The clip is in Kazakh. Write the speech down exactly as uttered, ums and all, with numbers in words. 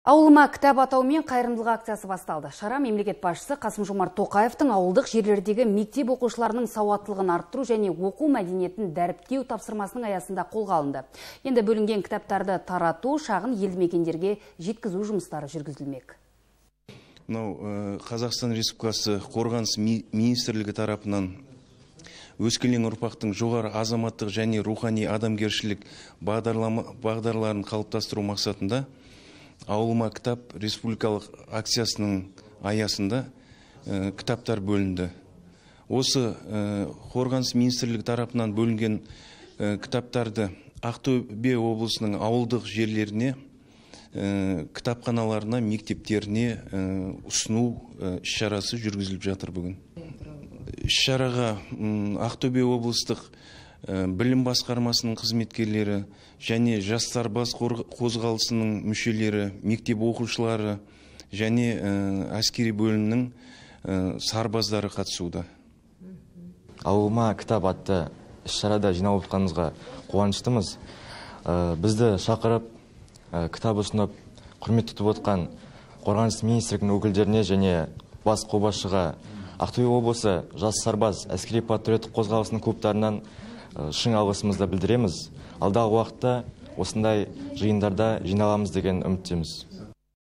Ауылыма кітап атауымен қайырымдылық акциясы басталды. Шара мемлекет басшысы Қасым-Жомарт Тоқаевтың ауылдық жерлердегі мектеп оқушыларының сауаттылығын арттыру және оқу мәдениетін дәріптеу тапсырмасының аясында қолға алынды. Енді бөлінген кітаптарды тарату, шағын елді мекендерге жеткізу жұмыстары жүргізілмек. Мынау Қазақстан Республикасы Қорғаныс министрлігі тарапынан өскелең ұрпақтың жоғары азаматтық және рухани адамгершілік бағдарларын қалыптастыру мақсатында ауылыма кітап республикалық акциясының аясында ә, кітаптар бөлінді. Осы ә, Қорғаныс министрлігі тарапынан бөлінген ә, кітаптарды Ақтөбе облысының ауылдық жерлеріне, ә, кітапханаларына, мектептеріне ә, ұсыну ә, іс-шарасы жүргізіліп жатыр бүгін. Іс-шараға Ақтөбе облыстық білім басқармасының қызметкерлері және жастар бас қозғалысының мүшелері, мектеп оқушылары және әскери бөлімнің сарбаздары қатысуда. Ауылыма кітап атты іс-шарада жиналып отқанымызға қуаныштымыз. Бізді шақырып, кітап ұсынып, құрмет тұтып отқан Қорғаныс министрлігінің өкілдеріне және бас қолбасшыға Ақтөбе облысы жас сарбаз әскери патриоттық қозғалысының клубтарынан шын алғысымызды білдіреміз. Алдағы уақытта осындай жиындарда жиналамыз деген үміттеміз.